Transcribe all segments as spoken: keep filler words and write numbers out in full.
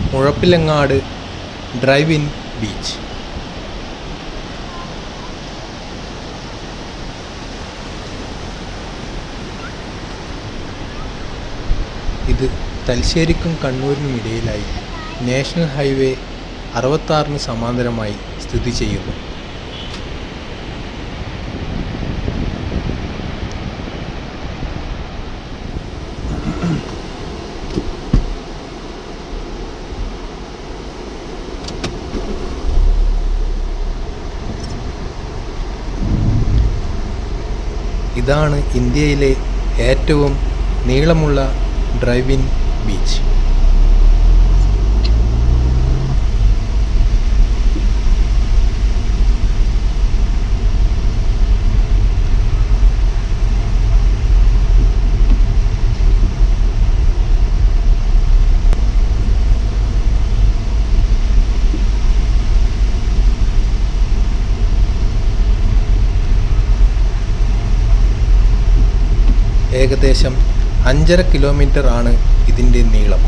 Muzhappilangad drive in beach. ഇത് തലശ്ശേരിക്കും കണ്ണൂരിനും ഇടയിലായി national highway അറുപത്താറിന് സമാന്തരമായി സ്ഥിതി ചെയ്യുന്നു. ഇതാണ് ഇന്ത്യയിലെ ഏറ്റവും നീളമുള്ള ഡ്രൈവ് ഇൻ ബീച്ച്. ഏകദേശം അഞ്ചര കിലോമീറ്റർ ആണ് ഇതിൻ്റെ നീളം.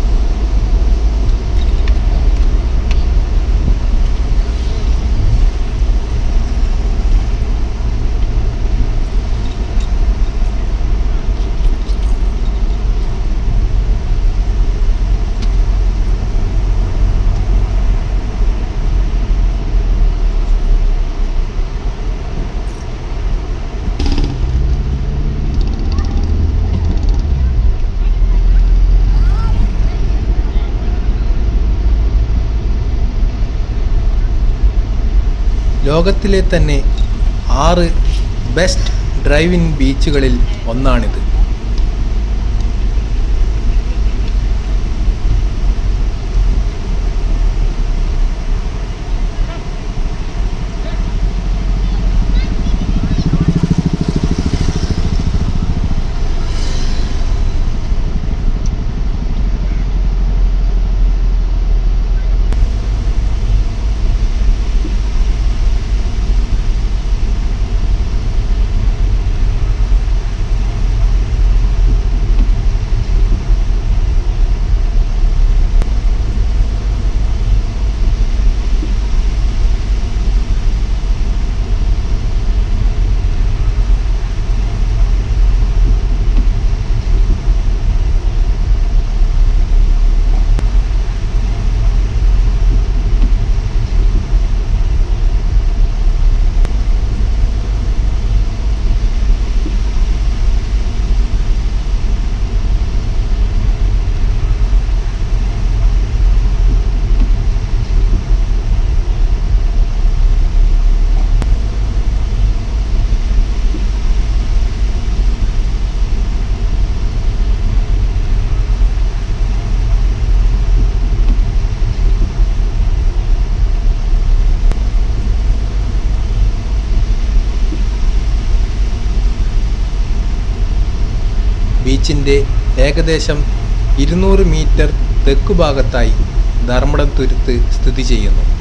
ലോകത്തിലെ തന്നെ ആറ് ബെസ്റ്റ് ഡ്രൈവ് ഇൻ ബീച്ചുകളിൽ ഒന്നാണിത്. ബീച്ചിൻ്റെ ഏകദേശം ഇരുന്നൂറ് മീറ്റർ തെക്കുഭാഗത്തായി ധർമ്മടം തുരുത്ത് സ്ഥിതി ചെയ്യുന്നു.